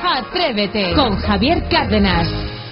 Atrévete con Javier Cárdenas.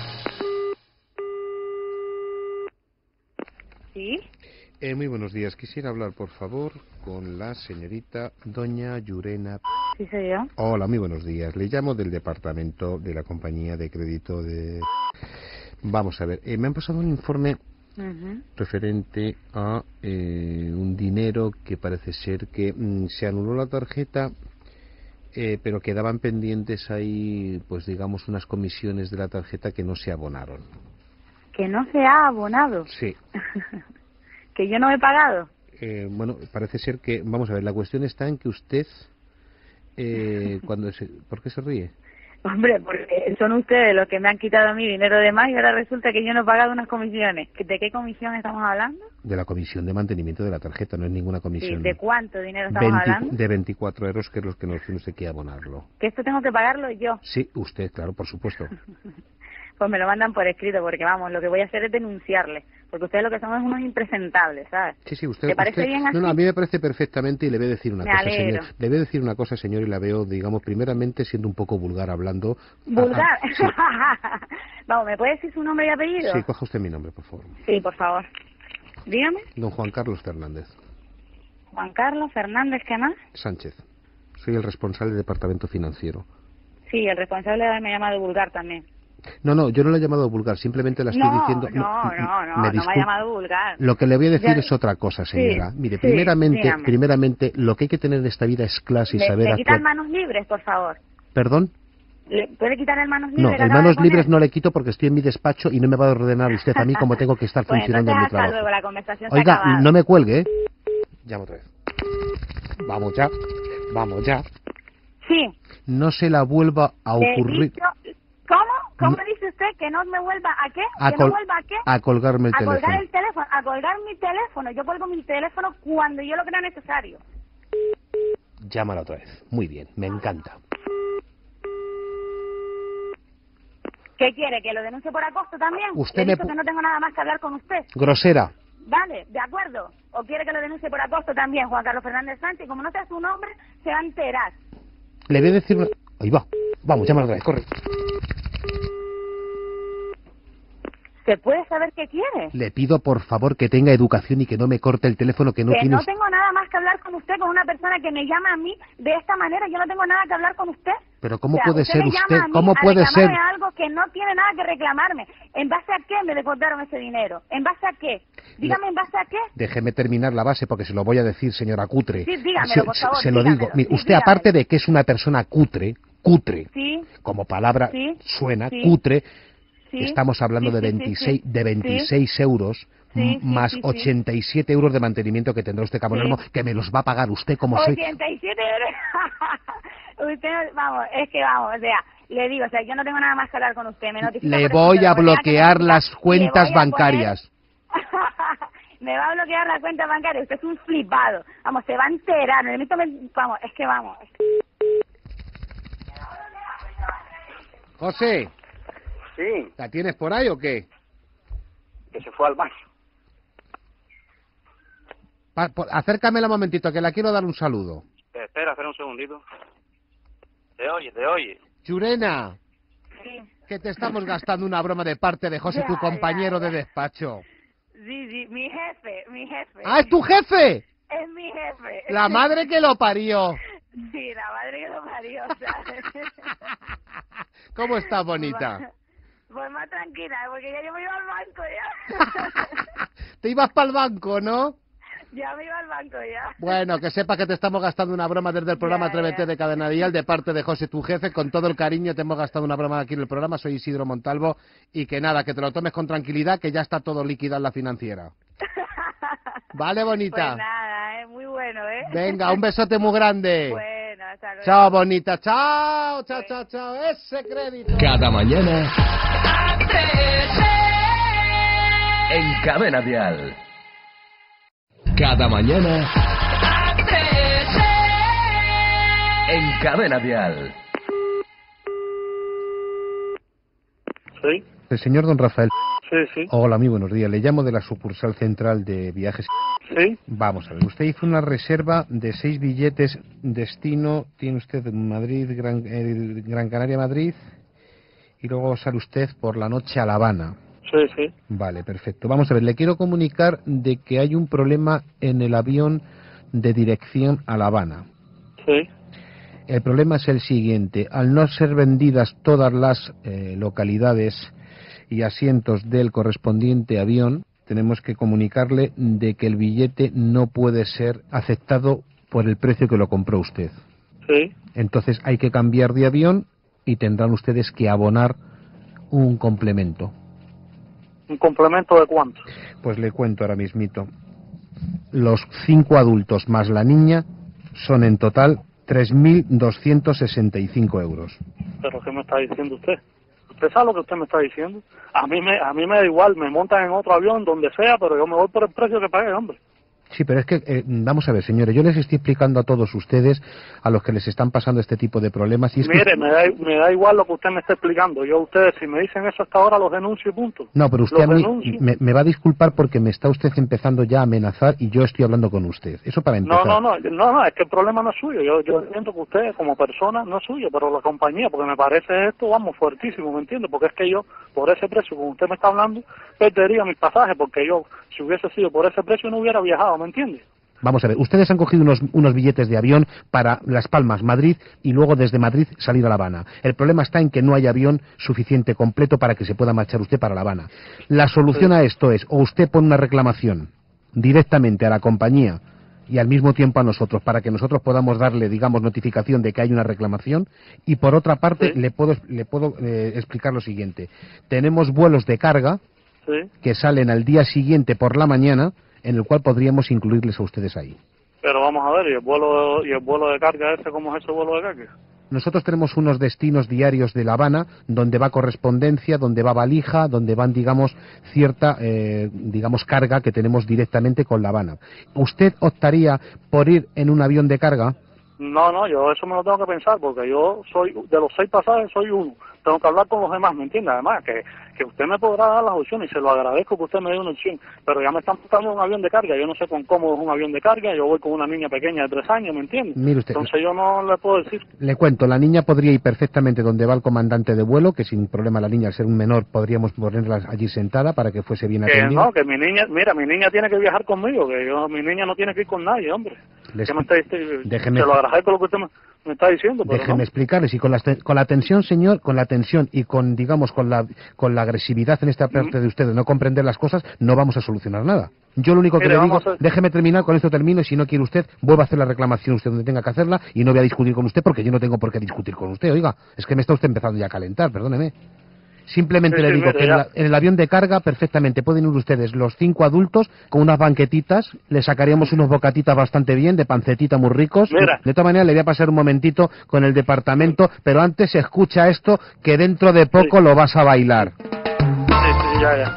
¿Sí? Muy buenos días. Quisiera hablar, por favor, con la señorita doña Llurena. Sí, soy yo. Hola, muy buenos días. Le llamo del departamento de la compañía de crédito de... Vamos a ver, me han pasado un informe referente a un dinero que parece ser que se anuló la tarjeta, pero quedaban pendientes ahí, pues digamos, unas comisiones de la tarjeta que no se abonaron. ¿Que no se ha abonado? Sí. ¿Que yo no he pagado? Bueno, parece ser que... Vamos a ver, la cuestión está en que usted... ¿Por qué se ríe? Hombre, porque son ustedes los que me han quitado a mí dinero de más y ahora resulta que yo no he pagado unas comisiones. ¿De qué comisión estamos hablando? De la comisión de mantenimiento de la tarjeta, no es ninguna comisión. Sí, ¿de cuánto dinero estamos hablando? De 24 euros, que es los que nos tiene usted que abonarlo. ¿Que esto tengo que pagarlo yo? Sí, usted, claro, por supuesto. Pues me lo mandan por escrito, porque vamos, lo que voy a hacer es denunciarle, porque ustedes lo que son es unos impresentables, ¿sabes? Sí, usted... ¿Te parece bien así? No, a mí me parece perfectamente y le voy a decir una Me cosa, alegro. señor. Le voy a decir una cosa, señor, y la veo, digamos, primeramente siendo un poco vulgar hablando. ¿Vulgar? Sí. Vamos, ¿me puede decir su nombre y apellido? Sí, coja usted mi nombre, por favor. Sí, por favor. Dígame. Don Juan Carlos Fernández Juan Carlos Fernández, ¿qué más? Sánchez. Soy el responsable del departamento financiero. Sí, el responsable de haberme llamado vulgar también. No, yo no le he llamado vulgar, simplemente la estoy diciendo... No me ha llamado vulgar. Lo que le voy a decir es otra cosa, señora. Sí, Mire, sí, primeramente, lo que hay que tener en esta vida es clase y saber ¿Le quitan actuar. manos libres, por favor? ¿Perdón? ¿Le puede quitar el manos libres? No, que el acaba de manos poner? libres no le quito porque estoy en mi despacho y no me va a ordenar usted a mí como tengo que estar Pues funcionando en mi entonces, hasta trabajo. luego, la conversación se ha Oiga, acabado. no me cuelgue, ¿eh? Llamo otra vez. Vamos ya. Sí. No se la vuelva a ocurrir... ¿Cómo dice usted que no me vuelva a qué? ¿Que no vuelva a qué? A colgarme el a teléfono. Colgar el teléfono, a colgar mi teléfono. Yo colgo mi teléfono cuando yo lo crea necesario. Llámala otra vez. Muy bien, me encanta. ¿Qué quiere? ¿Que lo denuncie por acoso también? Usted Le he dicho que no tengo nada más que hablar con usted. Grosera. Vale, de acuerdo. ¿O quiere que lo denuncie por acoso también, Juan Carlos Fernández Sánchez? Como no sea su nombre, se va a enterar. Le voy a decir una... Ahí va. Vamos, llámala otra vez, corre. ¿Se puede saber qué quiere? Le pido, por favor, que tenga educación y que no me corte el teléfono que no tiene... No tengo nada más que hablar con usted, con una persona que me llama a mí de esta manera. Yo no tengo nada que hablar con usted. Pero ¿cómo O sea, puede ser me llama usted? a mí ¿Cómo a puede ser? reclamarme algo que no tiene nada que reclamarme. ¿En base a qué me deportaron ese dinero? ¿En base a qué? Dígame, ¿en base a qué? Déjeme terminar la base porque se lo voy a decir, señora cutre. Sí, dígamelo, por favor. Se lo digo. Mire, Sí, usted, dígamelo. aparte de que es una persona cutre, Sí. como palabra Sí. suena, Sí. cutre, Sí. estamos hablando Sí, de sí, 26, sí. de 26 euros más 87 euros de mantenimiento que tendrá usted que abonarme, que me los va a pagar usted como soy. 87 euros. Usted, vamos, es que vamos, o sea, le digo, o sea, yo no tengo nada más que hablar con usted. Me notifica Le por voy escrito a lo que tenga que bloquear notificar. las cuentas Le voy a bancarias. Me va a bloquear la cuenta bancaria. Usted es un flipado. Vamos, se va a enterar. Vamos, es que vamos. José, Sí, ¿la tienes por ahí o qué? que se fue al baño. Acércamela un momentito, que la quiero dar un saludo. Espera un segundito. Te oye. Llurena, que te estamos gastando una broma de parte de José, tu compañero de despacho. Sí, mi jefe. ¡Ah, es tu jefe! Es mi jefe. La madre que lo parió. Sí, la madre que lo parió, ¿sabes? ¿Cómo estás, bonita? Pues más tranquila, porque ya yo me iba al banco ya. Te ibas para el banco, ¿no? Ya me iba al banco ya. Bueno, que sepa que te estamos gastando una broma desde el programa Atrévete de Cadena Dial, de parte de José, tu jefe. Con todo el cariño te hemos gastado una broma aquí en el programa. Soy Isidro Montalvo. Y que nada, que te lo tomes con tranquilidad, que ya está todo liquidado en la financiera. Vale, bonita. Pues nada, muy bueno, ¿eh? Venga, un besote muy grande. Bueno, hasta luego. Chao, bonita. Chao. Ese crédito. Cada mañana en Cadena Dial. Cada mañana en Cadena Dial. ¿Sí? El señor don Rafael. Sí. Hola, muy buenos días. Le llamo de la sucursal central de viajes. Sí. Vamos a ver, usted hizo una reserva de 6 billetes destino, tiene usted Madrid, Gran Canaria, Madrid, y luego sale usted por la noche a La Habana. Sí, sí. Vale, perfecto. Vamos a ver, le quiero comunicar de que hay un problema en el avión de dirección a La Habana. Sí. El problema es el siguiente, al no ser vendidas todas las localidades y asientos del correspondiente avión, tenemos que comunicarle de que el billete no puede ser aceptado por el precio que lo compró usted. Sí. Entonces hay que cambiar de avión y tendrán ustedes que abonar un complemento. ¿Un complemento de cuánto? Pues le cuento ahora mismito. Los 5 adultos más la niña son en total 3.265 euros. ¿Pero qué me está diciendo usted? ¿Usted sabe lo que usted me está diciendo? A mí me da igual, me montan en otro avión, donde sea, pero yo me voy por el precio que pagué, hombre. Sí, pero es que, vamos a ver, señores, yo les estoy explicando a todos ustedes, a los que les están pasando este tipo de problemas... Y es Mire, que... me da igual lo que usted me está explicando. Yo a ustedes, si me dicen eso hasta ahora, los denuncio y punto. No, pero usted Los a mí denuncio. me va a disculpar porque me está usted empezando ya a amenazar y yo estoy hablando con usted. Eso para empezar. No, es que el problema no es suyo. Yo entiendo que usted, como persona, no es suyo, pero la compañía, porque me parece esto, vamos, fuertísimo, ¿me entiende? Porque es que yo, por ese precio, como usted me está hablando, perdería mis pasajes, porque yo, si hubiese sido por ese precio, no hubiera viajado, ¿me entiende? Vamos a ver, ustedes han cogido unos billetes de avión para Las Palmas, Madrid, y luego desde Madrid salir a La Habana. El problema está en que no hay avión suficiente completo para que se pueda marchar usted para La Habana. La solución a esto es, o usted pone una reclamación directamente a la compañía y al mismo tiempo a nosotros, para que nosotros podamos darle, digamos, notificación de que hay una reclamación, y por otra parte, le puedo explicar lo siguiente. Tenemos vuelos de carga que salen al día siguiente por la mañana, en el cual podríamos incluirles a ustedes ahí. Pero vamos a ver, ¿y el vuelo de carga ese, cómo es ese vuelo de carga? Nosotros tenemos unos destinos diarios de La Habana, donde va correspondencia, donde va valija, donde van, digamos, cierta, carga que tenemos directamente con La Habana. ¿Usted optaría por ir en un avión de carga? No, yo eso me lo tengo que pensar, porque yo soy, de los 6 pasajes, soy uno. Tengo que hablar con los demás, ¿me entiende? Además, que usted me podrá dar las opciones, y se lo agradezco que usted me dé una opción, pero ya me están buscando un avión de carga, yo no sé con cómo es un avión de carga, yo voy con una niña pequeña de 3 años, ¿me entiende? Mire usted, entonces yo no le puedo decir. Le cuento, la niña podría ir perfectamente donde va el comandante de vuelo, que sin problema la niña, al ser un menor, podríamos ponerla allí sentada para que fuese bien atendida. No, que mi niña tiene que viajar conmigo, mi niña no tiene que ir con nadie, hombre. Se lo agradezco lo que usted me está diciendo, pero déjeme explicarles, y con la tensión, señor, con la tensión y con, digamos, con la agresividad en esta parte de usted de no comprender las cosas, no vamos a solucionar nada. Yo lo único que le digo, déjeme terminar, con esto termino, y si no quiere usted, vuelva a hacer la reclamación usted donde tenga que hacerla, y no voy a discutir con usted, porque yo no tengo por qué discutir con usted, oiga, es que me está usted empezando ya a calentar, perdóneme. Simplemente le digo que en el avión de carga perfectamente pueden ir ustedes los 5 adultos con unas banquetitas, le sacaríamos unos bocatitas bastante bien, de pancetita muy ricos. De todas maneras le voy a pasar un momentito con el departamento, pero antes escucha esto, que dentro de poco lo vas a bailar. Ya.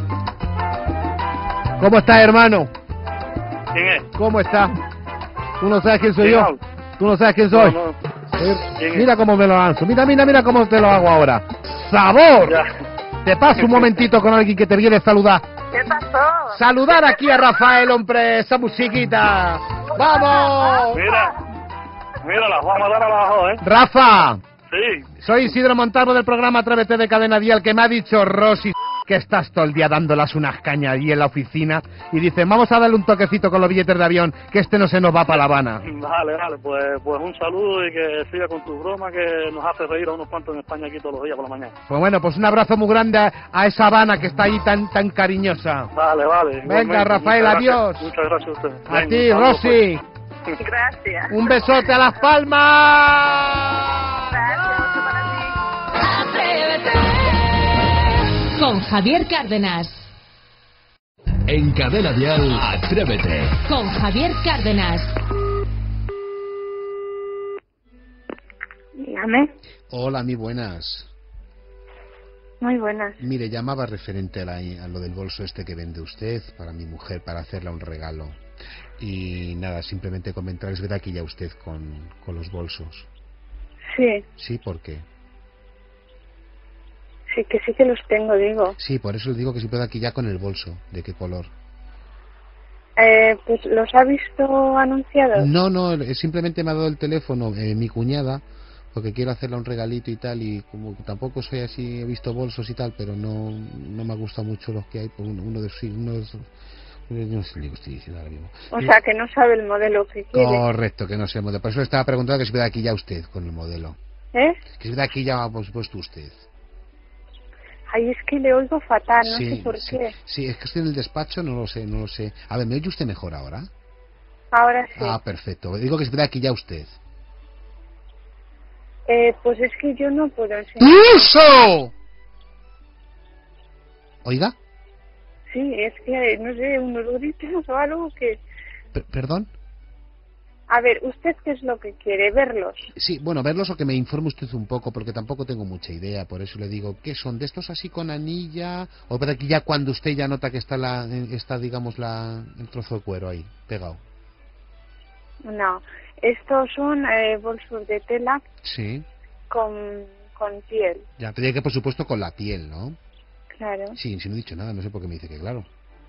¿Cómo estás, hermano? ¿Quién es? ¿Cómo está? ¿Tú no sabes quién soy yo? ¿Tú no sabes quién soy? No. Mira cómo me lo lanzo, mira cómo te lo hago ahora. ¡Sabor! Ya. Te paso un momentito con alguien que te quiere saludar. ¿Qué pasó? Saludar aquí a Rafael, hombre, esa musiquita. ¡Vamos! Mira, las vamos a dar abajo, ¿eh? Rafa. Sí. Soy Isidro Montalvo del programa Atrévete de Cadena Dial, que me ha dicho Rosy que estás todo el día dándolas unas cañas allí en la oficina, y dicen, vamos a darle un toquecito con los billetes de avión, que este no se nos va para La Habana. Vale, pues un saludo y que siga con tu broma, que nos hace reír a unos cuantos en España aquí todos los días por la mañana. Pues bueno, pues un abrazo muy grande a esa Habana que está ahí tan cariñosa. Vale. Venga, Rafael, adiós. Muchas gracias a usted. A ti, Rosy. Gracias. Un besote a Las Palmas. Gracias, otro para ti. Con Javier Cárdenas. En Cadena Dial, Atrévete. Con Javier Cárdenas. Dígame. Hola, muy buenas. Muy buenas. Mire, llamaba referente a lo del bolso este que vende usted para mi mujer, para hacerle un regalo. Y nada, simplemente comentar, es verdad que ya usted con los bolsos. Sí. Sí, ¿por qué? Sí que los tengo, digo. Sí, por eso le digo que si puede aquí ya con el bolso. ¿De qué color? Pues los ha visto anunciados. No, simplemente me ha dado el teléfono mi cuñada, porque quiero hacerle un regalito y tal, y como tampoco soy así, he visto bolsos y tal, pero no me ha gustado mucho los que hay, pues uno de no sé ni lo que estoy diciendo ahora mismo. O sea, que no sabe el modelo que quiere. Correcto, que no sé el modelo. Por eso le estaba preguntando que se vea aquí ya usted con el modelo. ¿Eh? Que se vea aquí ya, por supuesto, usted. Ay, es que le oigo fatal, no Sí, sé por qué. Sí, es que estoy en el despacho, no lo sé. A ver, ¿me oye usted mejor ahora? Ahora sí. Ah, perfecto. Digo que se vea aquí ya usted. Pues es que yo no puedo enseñar. ¡Uso! Oiga. Sí, es que, no sé, unos gritos o algo que... ¿Perdón? A ver, ¿usted qué es lo que quiere? ¿Verlos? Sí, bueno, verlos o que me informe usted un poco, porque tampoco tengo mucha idea, por eso le digo, ¿qué son? ¿De estos así con anilla? ¿O de aquí ya cuando usted ya nota que está, digamos, el trozo de cuero ahí, pegado? No, estos son bolsos de tela Sí. con piel. Ya, tendría que, por supuesto, con la piel, ¿no? Claro. Sí, si no he dicho nada, no sé por qué me dice que claro.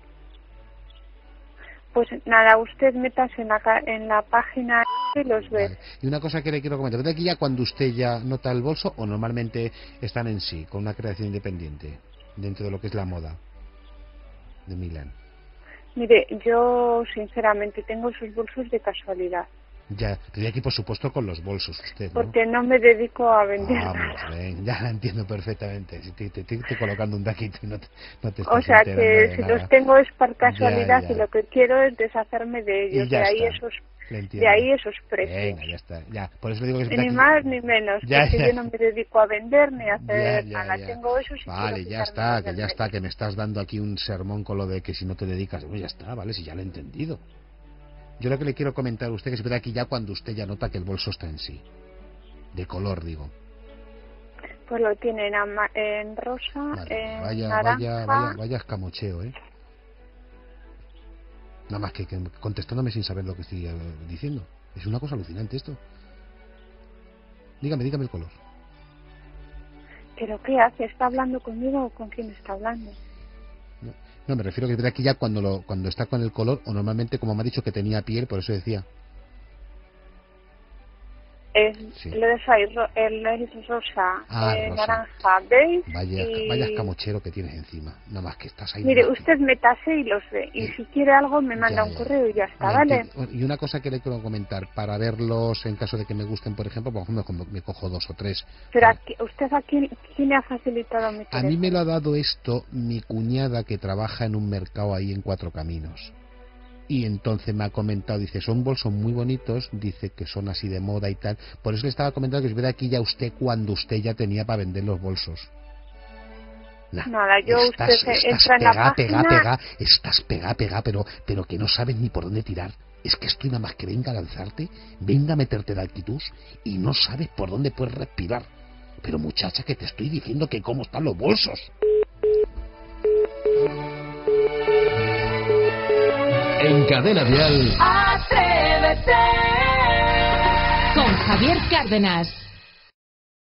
Pues nada, usted métase en la página y los ve. Vale. Y una cosa que le quiero comentar, ¿de aquí ya cuando usted ya nota el bolso o normalmente están en sí, con una creación independiente, dentro de lo que es la moda de Milán? Mire, yo sinceramente tengo esos bolsos de casualidad. Ya, tendría que ir por supuesto con los bolsos usted, ¿no? Porque no me dedico a vender Vamos, nada. ven, ya la entiendo perfectamente. Si te estoy colocando un taquito y no te estás O sea enterando que de si nada. los tengo es por casualidad Ya. y lo que quiero es deshacerme de ellos. Y ya De ahí está. Le entiendo. de ahí esos precios. Venga, ya está. Ya, por eso le digo que Ni más ni menos, porque yo no me dedico a vender ni a hacer nada. Ya. Tengo eso y Vale, quiero ya está, que ya quitarme está, que me estás dando aquí un sermón con lo de que si no te dedicas. Pues ya está, vale, si ya lo he entendido. Yo lo que le quiero comentar a usted que se ve aquí ya cuando usted ya nota que el bolso está en sí. De color, digo. Pues lo tienen en rosa, Vale, en naranja. vaya escamocheo, ¿eh? Nada más que contestándome sin saber lo que estoy diciendo. Es una cosa alucinante esto. Dígame el color. ¿Pero qué hace? ¿Está hablando conmigo o con quién está hablando? No, me refiero que es aquí ya cuando está con el color, o normalmente, como me ha dicho que tenía piel, por eso decía. Sí. Lo de el rosa, rosa. naranja, beige Vaya escamochero que tienes encima. Nada más que estás ahí. Mire, usted métase y los ve. Y si quiere algo me manda un correo y ya está, ¿vale? Y una cosa que le quiero comentar, para verlos en caso de que me gusten, por ejemplo, me cojo 2 o 3. Pero ¿usted a quién le ha facilitado mi teléfono? A mí me lo ha dado esto mi cuñada que trabaja en un mercado ahí en Cuatro Caminos. Y entonces me ha comentado, dice, son bolsos muy bonitos, dice que son así de moda y tal. Por eso le estaba comentando que os ve aquí ya usted cuando usted ya tenía para vender los bolsos. Nada, usted entra en la página... Estás pega, pero que no sabes ni por dónde tirar. Es que estoy nada más que venga a lanzarte, venga a meterte de actitud y no sabes por dónde puedes respirar. Pero muchacha, que te estoy diciendo que cómo están los bolsos. En Cadena Dial. Atrévete con Javier Cárdenas.